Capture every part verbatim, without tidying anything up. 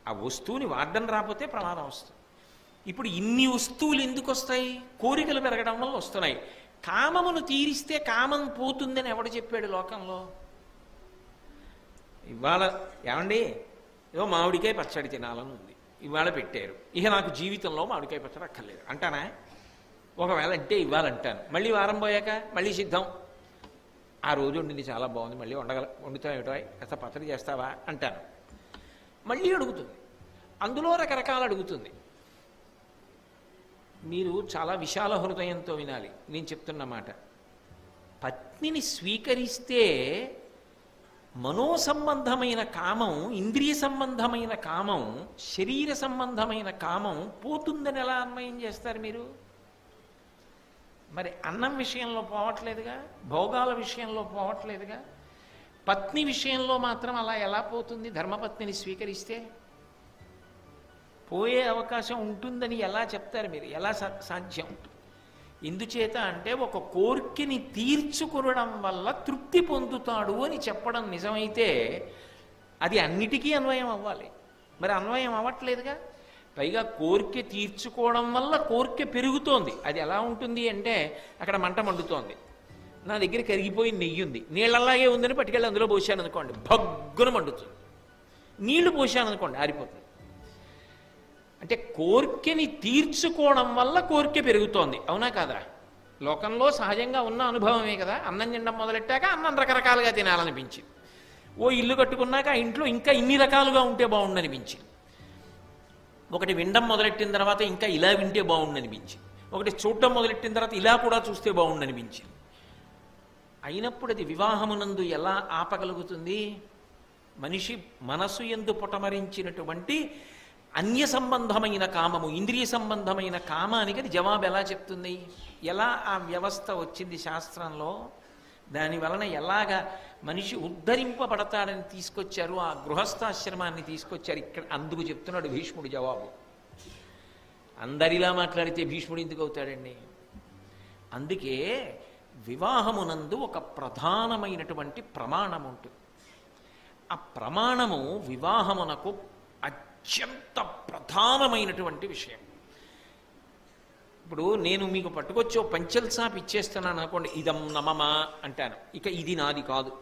ఆ వస్తువుని వాడడం రాకపోతే ప్రమాదం వస్తుంది. ఇప్పుడు ఇన్ని వస్తువులు ఎందుకు వస్తాయి? కోరికలు పెరగడం వల్ల వస్తున్నాయి. కామమును తీరిస్తే కామం పోతుందని ఎవడు చెప్పాడు లోకంలో? ఇవాళ ఏమండి ఏదో మామిడికాయ పచ్చడి తినాలని ఉంది, ఇవాళ పెట్టారు, ఇక నాకు జీవితంలో మామిడికాయ పచ్చడి అక్కర్లేదు అంటానా? ఒకవేళ అంటే ఇవ్వాలంటాను, మళ్ళీ వారం పోయాక మళ్ళీ సిద్ధం, ఆ రోజు వండింది చాలా బాగుంది, మళ్ళీ వండగల వండుతావు ఏటో కాస్త పచ్చడి చేస్తావా అంటాను. మళ్ళీ అడుగుతుంది, అందులో రకరకాలు అడుగుతుంది. మీరు చాలా విశాల హృదయంతో వినాలి నేను చెప్తున్న మాట. పత్నిని స్వీకరిస్తే మనోసంబంధమైన కామం, ఇంద్రియ సంబంధమైన కామం, శరీర సంబంధమైన కామం పోతుందని ఎలా అన్వయం చేస్తారు మీరు? మరి అన్నం విషయంలో పోవట్లేదుగా, భోగాల విషయంలో పోవట్లేదుగా, పత్ని విషయంలో మాత్రం అలా ఎలా పోతుంది? ధర్మపత్నిని స్వీకరిస్తే పోయే అవకాశం ఉంటుందని ఎలా చెప్తారు మీరు? ఎలా సాధ్యం? ఎందుచేత అంటే ఒక కోరికని తీర్చుకోవడం వల్ల తృప్తి పొందుతాడు అని చెప్పడం నిజమైతే అది అన్నిటికీ అన్వయం అవ్వాలి. మరి అన్వయం అవ్వట్లేదుగా. పైగా కోరిక తీర్చుకోవడం వల్ల కోరిక పెరుగుతోంది. అది ఎలా ఉంటుంది అంటే అక్కడ మంట మండుతోంది, నా దగ్గర కరిగిపోయి నెయ్యి ఉంది, నీళ్ళలాగే ఉందని పట్టుకెళ్ళి అందులో పోసాను అనుకోండి, భగ్గున మండుతుంది. నీళ్లు పోసాను అనుకోండి, ఆరిపోతుంది. అంటే కోరికని తీర్చుకోవడం వల్ల కోరిక పెరుగుతోంది, అవునా కాదా? లోకంలో సహజంగా ఉన్న అనుభవమే కదా. అన్నం తినడం మొదలెట్టాక అన్నం రకరకాలుగా తినాలనిపించింది, ఓ ఇల్లు కట్టుకున్నాక ఆ ఇంట్లో ఇంకా ఇన్ని రకాలుగా ఉంటే బాగుండనిపించింది, ఒకటి వినడం మొదలెట్టిన తర్వాత ఇంకా ఇలా వింటే బాగుండనిపించింది, ఒకటి చూడడం మొదలెట్టిన తర్వాత ఇలా కూడా చూస్తే బాగుండనిపించింది. అయినప్పుడు అది వివాహమునందు ఎలా ఆపగలుగుతుంది? మనిషి మనసు యందు పొటమరించినటువంటి అన్య సంబంధమైన కామము, ఇంద్రియ సంబంధమైన కామానికి అది జవాబు ఎలా చెప్తుంది? ఎలా ఆ వ్యవస్థ వచ్చింది శాస్త్రంలో? దాని వలన ఎలాగా మనిషి ఉద్ధరింపబడతాడని తీసుకొచ్చారు, ఆ గృహస్థాశ్రమాన్ని తీసుకొచ్చారు. ఇక్కడ అందుకు చెప్తున్నాడు భీష్ముడు జవాబు. అందరిలా మాట్లాడితే భీష్ముడు ఎందుకు అవుతాడండి? అందుకే వివాహమునందు ఒక ప్రధానమైనటువంటి ప్రమాణం ఉంటుంది. ఆ ప్రమాణము వివాహమునకు అత్యంత ప్రధానమైనటువంటి విషయం. ఇప్పుడు నేను మీకు పట్టుకొచ్చి ఓ పంచెల్ సాప్ ఇచ్చేస్తున్నాను అనుకోండి, ఇదం నమమా అంటాను, ఇక ఇది నాది కాదు.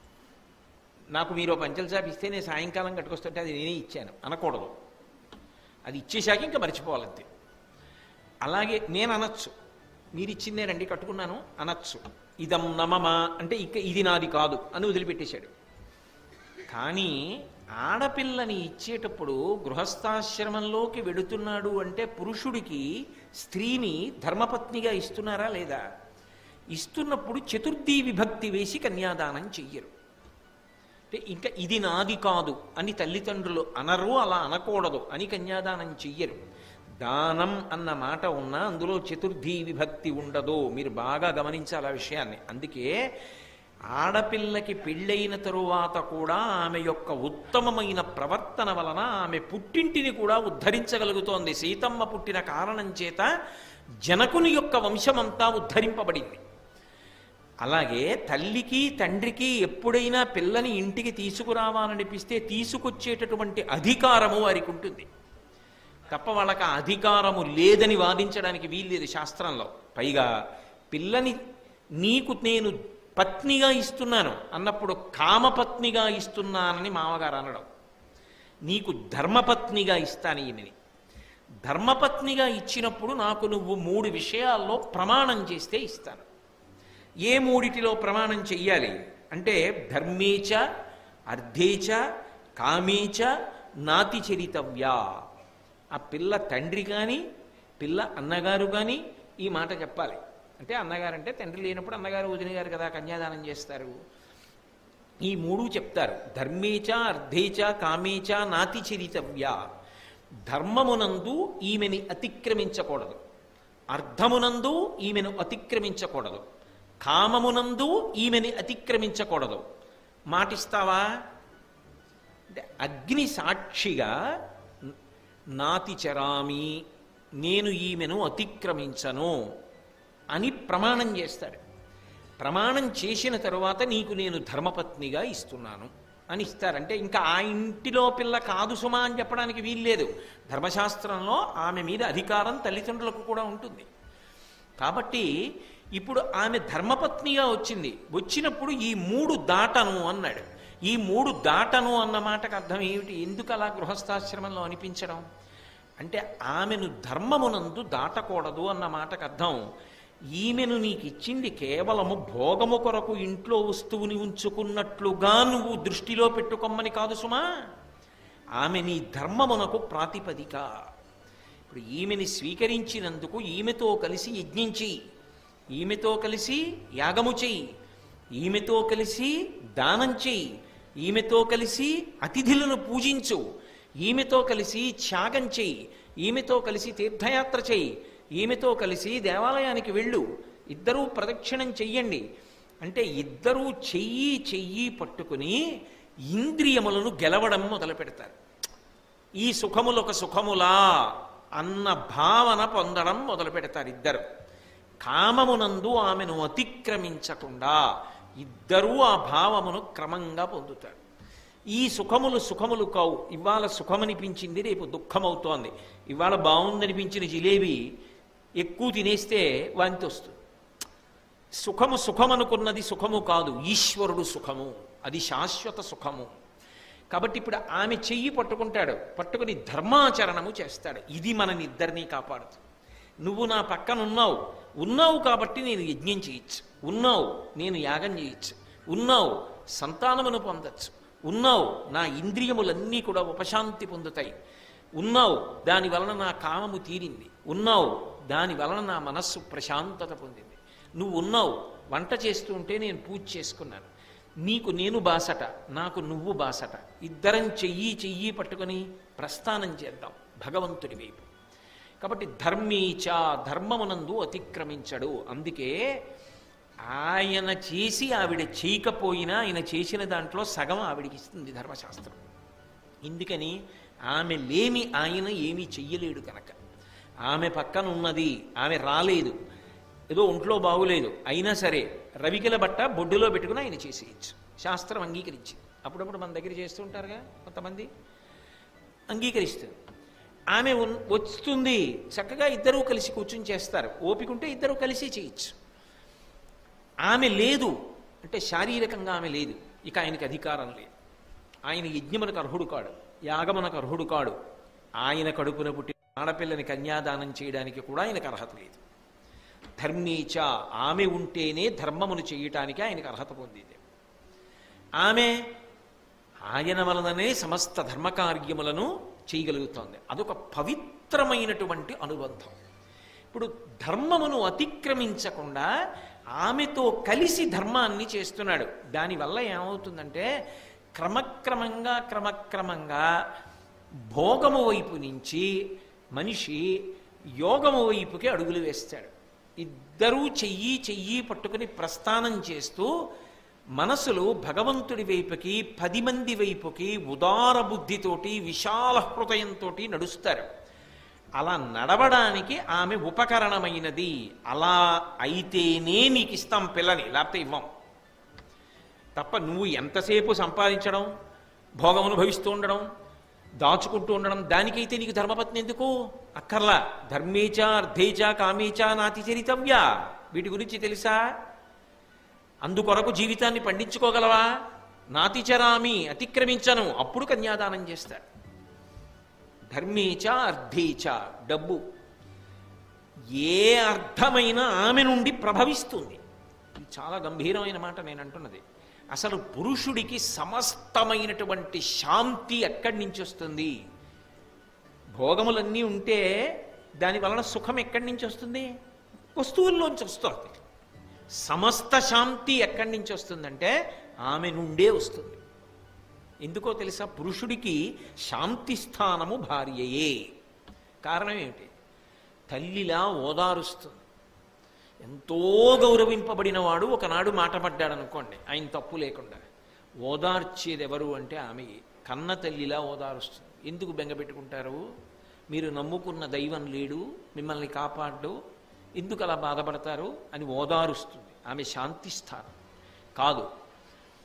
నాకు మీరు పంచెల్ సాప్ ఇస్తే నేను సాయంకాలం కట్టుకొస్తుంటే అది నేనే ఇచ్చాను అనకూడదు, అది ఇచ్చేశాక ఇంకా మర్చిపోవాలంతే. అలాగే నేను అనొచ్చు, మీరు ఇచ్చిందే రండి కట్టుకున్నాను అనొచ్చు, ఇదం నమమా అంటే ఇక ఇది నాది కాదు అని వదిలిపెట్టేశాడు. కానీ ఆడపిల్లని ఇచ్చేటప్పుడు గృహస్థాశ్రమంలోకి వెడుతున్నాడు అంటే పురుషుడికి స్త్రీని ధర్మపత్నిగా ఇస్తున్నారా లేదా? ఇస్తున్నప్పుడు చతుర్థీ విభక్తి వేసి కన్యాదానం చెయ్యరు. అంటే ఇంకా ఇది నాది కాదు అని తల్లిదండ్రులు అనరు, అలా అనకూడదు అని కన్యాదానం చెయ్యరు. దానం అన్న మాట ఉన్నా అందులో చతుర్థీ విభక్తి ఉండదు. మీరు బాగా గమనించాలి ఆ విషయాన్ని. అందుకే ఆడపిల్లకి పెళ్ళైన తరువాత కూడా ఆమె యొక్క ఉత్తమమైన ప్రవర్తన వలన ఆమె పుట్టింటిని కూడా ఉద్ధరించగలుగుతోంది. సీతమ్మ పుట్టిన కారణం చేత జనకుని యొక్క వంశమంతా ఉద్ధరింపబడింది. అలాగే తల్లికి తండ్రికి ఎప్పుడైనా పిల్లని ఇంటికి తీసుకురావాలనిపిస్తే తీసుకొచ్చేటటువంటి అధికారము వారికి ఉంటుంది తప్ప వాళ్ళకి ఆ అధికారము లేదని వాదించడానికి వీల్లేదు శాస్త్రంలో. పైగా పిల్లని నీకు నేను పత్నిగా ఇస్తున్నాను అన్నప్పుడు కామపత్నిగా ఇస్తున్నానని మామగారు అనడం, నీకు ధర్మపత్నిగా ఇస్తాను ఈమెని. ధర్మపత్నిగా ఇచ్చినప్పుడు నాకు నువ్వు మూడు విషయాల్లో ప్రమాణం చేస్తే ఇస్తాను. ఏ మూడిటిలో ప్రమాణం చెయ్యాలి అంటే ధర్మేచ అర్థేచ కామేచ నాతి చరితవ్యా. ఆ పిల్ల తండ్రి కానీ పిల్ల అన్నగారు కానీ ఈ మాట చెప్పాలి. అంటే అన్నగారు అంటే తండ్రి లేనప్పుడు అన్నగారు వదిన గారు కదా కన్యాదానం చేస్తారు. ఈ మూడు చెప్తారు, ధర్మేచ అర్థేచ కామేచ నాతి చరితవ్యా. ధర్మమునందు ఈమెని అతిక్రమించకూడదు, అర్థమునందు ఈమెను అతిక్రమించకూడదు, కామమునందు ఈమెని అతిక్రమించకూడదు. మాటిస్తావా అంటే అగ్ని సాక్షిగా నాతి చరామి, నేను ఈమెను అతిక్రమించను అని ప్రమాణం చేస్తాడు. ప్రమాణం చేసిన తరువాత నీకు నేను ధర్మపత్నిగా ఇస్తున్నాను అని ఇస్తారు. అంటే ఇంకా ఆ ఇంటిలో పిల్ల కాదు సుమా అని చెప్పడానికి వీల్లేదు. ధర్మశాస్త్రంలో ఆమె మీద అధికారం తల్లిదండ్రులకు కూడా ఉంటుంది. కాబట్టి ఇప్పుడు ఆమె ధర్మపత్నిగా వచ్చింది. వచ్చినప్పుడు ఈ మూడు దాటను అన్నాడు. ఈ మూడు దాటను అన్న మాటకు అర్థం ఏమిటి? ఎందుకు అలా గృహస్థాశ్రమంలో అనిపించడం అంటే ఆమెను ధర్మమునందు దాటకూడదు అన్న మాటకు అర్థం ఈమెను నీకు ఇచ్చింది కేవలము భోగము కొరకు ఇంట్లో వస్తువుని ఉంచుకున్నట్లుగా నువ్వు దృష్టిలో పెట్టుకోమని కాదు సుమా. ఆమె నీ ధర్మమునకు ప్రాతిపదిక. ఇప్పుడు ఈమెని స్వీకరించినందుకు ఈమెతో కలిసి యజ్ఞం చెయ్యి, ఈమెతో కలిసి యాగము చెయ్యి, ఈమెతో కలిసి దానం చెయ్యి, ఈమెతో కలిసి అతిథులను పూజించు, ఈమెతో కలిసి త్యాగం చెయ్యి, ఈమెతో కలిసి తీర్థయాత్ర చెయ్యి, ఈమెతో కలిసి దేవాలయానికి వెళ్ళు, ఇద్దరూ ప్రదక్షిణం చెయ్యండి అంటే ఇద్దరూ చెయ్యి చెయ్యి పట్టుకుని ఇంద్రియములను గెలవడం మొదలు పెడతారు. ఈ సుఖములొక సుఖములా అన్న భావన పొందడం మొదలు పెడతారు ఇద్దరు. కామమునందు ఆమెను అతిక్రమించకుండా ఇద్దరూ ఆ భావమును క్రమంగా పొందుతారు. ఈ సుఖములు సుఖములు కావు. ఇవాళ సుఖమనిపించింది రేపు దుఃఖమవుతోంది. ఇవాళ బాగుందనిపించిన జిలేబీ ఎక్కువ తినేస్తే వాంతి వస్తుంది. సుఖము సుఖమనుకున్నది సుఖము కాదు, ఈశ్వరుడు సుఖము, అది శాశ్వత సుఖము. కాబట్టి ఇప్పుడు ఆమె చెయ్యి పట్టుకుంటాడు, పట్టుకుని ధర్మాచరణము చేస్తాడు. ఇది మననిద్దరినీ కాపాడుతుంది. నువ్వు నా పక్కన ఉన్నావు ఉన్నావు కాబట్టి నేను యజ్ఞం చేయొచ్చు, ఉన్నావు నేను యాగం చేయొచ్చు, ఉన్నావు సంతానమును పొందొచ్చు, ఉన్నావు నా ఇంద్రియములన్నీ కూడా ఉపశాంతి పొందుతాయి, ఉన్నావు దాని వలన నా కామము తీరింది, ఉన్నావు దాని వలన నా మనస్సు ప్రశాంతత పొందింది, నువ్వు ఉన్నావు వంట చేస్తూ ఉంటే నేను పూజ చేసుకున్నాను, నీకు నేను బాసట నాకు నువ్వు బాసట, ఇద్దరం చెయ్యి చెయ్యి పట్టుకొని ప్రస్థానం చేద్దాం భగవంతుడి వైపు. కాబట్టి ధర్మీచ ధర్మమునందు అతిక్రమించడు. అందుకే ఆయన చేసి ఆవిడ చేయకపోయినా ఆయన చేసిన దాంట్లో సగం ఆవిడికి ఇస్తుంది ధర్మశాస్త్రం. ఎందుకని ఆమె లేమి ఆయన ఏమీ చెయ్యలేడు కనుక. ఆమె పక్కన ఉన్నది, ఆమె రాలేదు, ఏదో ఒంట్లో బాగులేదు, అయినా సరే రవికెల బట్ట బొడ్డులో పెట్టుకుని ఆయన చేసేయచ్చు. శాస్త్రం అంగీకరించింది. అప్పుడప్పుడు మన దగ్గర చేస్తూ ఉంటారుగా కొంతమంది, అంగీకరిస్తుంది. ఆమె వస్తుంది చక్కగా ఇద్దరూ కలిసి కూర్చుని చేస్తారు. ఓపిక ఉంటే ఇద్దరూ కలిసి చేయొచ్చు. ఆమె లేదు అంటే శారీరకంగా ఆమె లేదు, ఇక ఆయనకి అధికారం లేదు. ఆయన యజ్ఞమునకు అర్హుడు కాడు, యాగమునకు అర్హుడు కాడు, ఆయన కడుపున పుట్టిన ఆడపిల్లని కన్యాదానం చేయడానికి కూడా ఆయనకు అర్హత లేదు. ధర్మీచ ఆమె ఉంటేనే ధర్మమును చేయటానికి ఆయనకు అర్హత పొందింది. ఆమె ఆయన వలననే సమస్త ధర్మకార్యములను చేయగలుగుతోంది. అదొక పవిత్రమైనటువంటి అనుబంధం. ఇప్పుడు ధర్మమును అతిక్రమించకుండా ఆమెతో కలిసి ధర్మాన్ని చేస్తున్నాడు. దానివల్ల ఏమవుతుందంటే క్రమక్రమంగా క్రమక్రమంగా భోగము వైపు నుంచి మనిషి యోగము వైపుకి అడుగులు వేస్తాడు. ఇద్దరూ చెయ్యి చెయ్యి పట్టుకుని ప్రస్థానం చేస్తూ మనసులు భగవంతుడి వైపుకి పది మంది వైపుకి ఉదార బుద్ధితోటి విశాల హృదయంతో నడుస్తారు. అలా నడవడానికి ఆమె ఉపకరణమైనది. అలా అయితేనే నీకు ఇస్తాం పిల్లని, లేకపోతే ఇవ్వం. తప్ప నువ్వు ఎంతసేపు సంపాదించడం, భోగం అనుభవిస్తూ ఉండడం, దాచుకుంటూ ఉండడం, దానికైతే నీకు ధర్మపత్ని ఎందుకు అక్కర్లా. ధర్మేచ అర్థేచ కామేచ నాతి చరితవ్య, వీటి గురించి తెలుసా? అందుకొరకు జీవితాన్ని పండించుకోగలవా? నాతిచరామి అతిక్రమించను, అప్పుడు కన్యాదానం చేస్తాడు. ధర్మేచ అర్థేచ డబ్బు ఏ అర్థమైన ఆమె నుండి ప్రభవిస్తుంది. ఇది చాలా గంభీరమైన మాట నేను అంటున్నది. అసలు పురుషుడికి సమస్తమైనటువంటి శాంతి ఎక్కడి నుంచి వస్తుంది? భోగములన్నీ ఉంటే దాని వలన సుఖం ఎక్కడి నుంచి వస్తుంది? వస్తువుల్లోంచి వస్తుంది. సమస్త శాంతి ఎక్కడి నుంచి వస్తుందంటే ఆమె నుండే వస్తుంది. ఎందుకో తెలుసా? పురుషుడికి శాంతి స్థానము భార్యయే. కారణం ఏమిటి? తల్లిలా ఓదారుస్తుంది. ఎంతో గౌరవింపబడిన వాడు ఒకనాడు మాట పడ్డాడు అనుకోండి, ఆయన తప్పు లేకుండా, ఓదార్చేది ఎవరు అంటే ఆమె కన్న తల్లిలా ఓదారుస్తుంది. ఎందుకు బెంగపెట్టుకుంటారు? మీరు నమ్ముకున్న దైవం లేడు, మిమ్మల్ని కాపాడు, ఎందుకు అలా బాధపడతారు అని ఓదారుస్తుంది. ఆమె శాంతి స్థానం కాదు.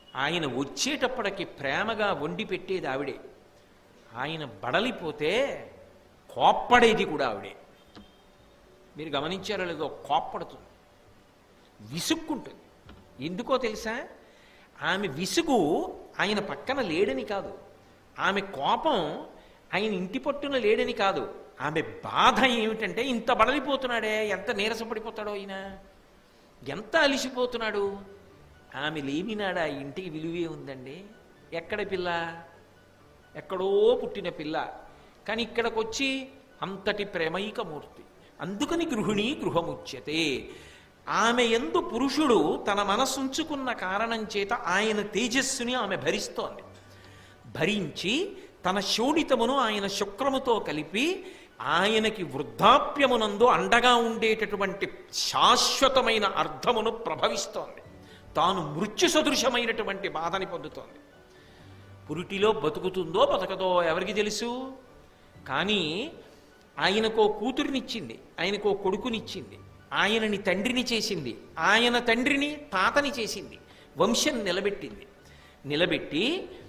ఆయన వచ్చేటప్పటికి ప్రేమగా వండి పెట్టేది ఆవిడే. ఆయన బడలిపోతే కోప్పడేది కూడా ఆవిడే. మీరు గమనించారో లేదో, కోప్పడుతుంది, విసుక్కుంటుంది. ఎందుకో తెలుసా? ఆమె విసుగు ఆయన పక్కన లేడని కాదు, ఆమె కోపం ఆయన ఇంటి పట్టున లేడని కాదు, ఆమె బాధ ఏమిటంటే ఇంత బడలిపోతున్నాడే, ఎంత నీరసపడిపోతాడో ఈయన, ఎంత అలిసిపోతున్నాడు. ఆమె లేనినాడు ఆ ఇంటికి విలువే ఉందండి. ఎక్కడ పిల్ల? ఎక్కడో పుట్టిన పిల్ల, కానీ ఇక్కడికి వచ్చి అంతటి ప్రేమైకమూర్తి. అందుకని గృహిణి గృహముచ్యతే. ఆమె యందు పురుషుడు తన మనసుంచుకున్న కారణం చేత ఆయన తేజస్సుని ఆమె భరిస్తోంది. భరించి తన శోణితమును ఆయన శుక్రముతో కలిపి ఆయనకి వృద్ధాప్యమునందు అండగా ఉండేటటువంటి శాశ్వతమైన అర్థమును ప్రభవిస్తోంది. తాను మృత్యు సదృశమైనటువంటి బాధని పొందుతోంది. పురిటిలో బతుకుతుందో బతకదో ఎవరికి తెలుసు? కానీ ఆయనకో కూతురినిచ్చింది, ఆయనకో కొడుకునిచ్చింది, ఆయనని తండ్రిని చేసింది, ఆయన తండ్రిని తాతని చేసింది, వంశం నిలబెట్టింది. నిలబెట్టి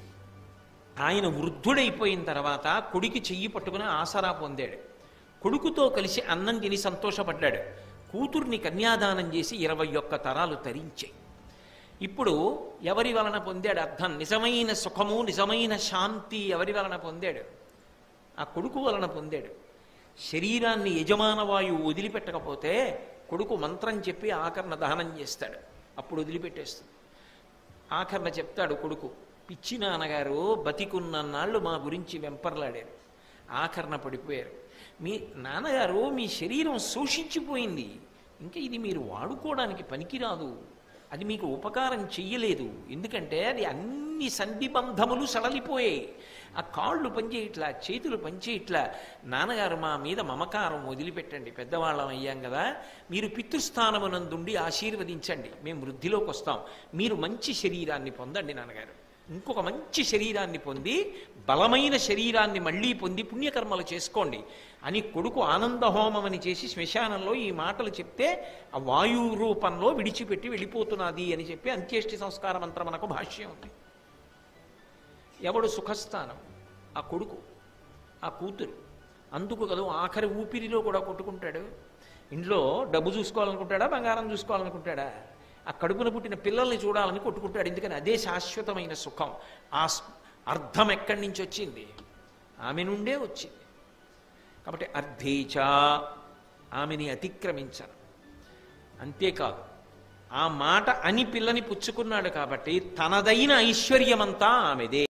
ఆయన వృద్ధుడైపోయిన తర్వాత కొడుకు చెయ్యి పట్టుకుని ఆసరా పొందాడు. కొడుకుతో కలిసి అన్నం తిని సంతోషపడ్డాడు. కూతుర్ని కన్యాదానం చేసి ఇరవై ఒక్క తరాలు తరించాయి. ఇప్పుడు ఎవరి వలన పొందాడు అర్థం? నిజమైన సుఖము, నిజమైన శాంతి ఎవరి వలన పొందాడు? ఆ కొడుకు వలన పొందాడు. శరీరాన్ని యజమాన వాయువు వదిలిపెట్టకపోతే కొడుకు మంత్రం చెప్పి ఆకరణ దహనం చేస్తాడు, అప్పుడు వదిలిపెట్టేస్తుంది. ఆకరణ చెప్తాడు కొడుకు, పిచ్చి నాన్నగారు బతికున్నన్నాళ్ళు మా గురించి వెంపర్లాడారు, ఆకరణ పడిపోయారు. మీ నాన్నగారు మీ శరీరం శోషించిపోయింది, ఇంకా ఇది మీరు వాడుకోవడానికి పనికిరాదు, అది మీకు ఉపకారం చెయ్యలేదు, ఎందుకంటే అది అన్ని సంధిబంధములు సడలిపోయాయి, ఆ కాళ్ళు పనిచేయట్లా, చేతులు పనిచేయట్లా. నాన్నగారు మా మీద మమకారం వదిలిపెట్టండి, పెద్దవాళ్ళం అయ్యాం కదా, మీరు పితృస్థానమునందుండి ఆశీర్వదించండి, మేము వృద్ధిలోకి వస్తాం, మీరు మంచి శరీరాన్ని పొందండి నాన్నగారు, ఇంకొక మంచి శరీరాన్ని పొంది బలమైన శరీరాన్ని మళ్ళీ పొంది పుణ్యకర్మలు చేసుకోండి అని కొడుకు ఆనందహోమమని చేసి శ్మశానంలో ఈ మాటలు చెప్తే ఆ వాయువు రూపంలో విడిచిపెట్టి వెళ్ళిపోతున్నది అని చెప్పి అంత్యేష్టి సంస్కార మంత్రం మనకు భాష్యం ఉంది. ఎవడు సుఖస్థానం? ఆ కొడుకు, ఆ కూతురు. అందుకు కదా ఆఖరి ఊపిరిలో కూడా కొట్టుకుంటాడు. ఇంట్లో డబ్బు చూసుకోవాలనుకుంటాడా, బంగారం చూసుకోవాలనుకుంటాడా? ఆ కడుపున పుట్టిన పిల్లల్ని చూడాలని కొట్టుకుంటాడు. ఎందుకని? అదే శాశ్వతమైన సుఖం. ఆ అర్థం ఎక్కడి నుంచి వచ్చింది? ఆమె నుండే వచ్చింది. కాబట్టి అర్థేచ, ఆమెని అతిక్రమించను. అంతేకాదు, ఆ మాట అని పిల్లని పుచ్చుకున్నాడు కాబట్టి తనదైన ఐశ్వర్యమంతా ఆమెదే.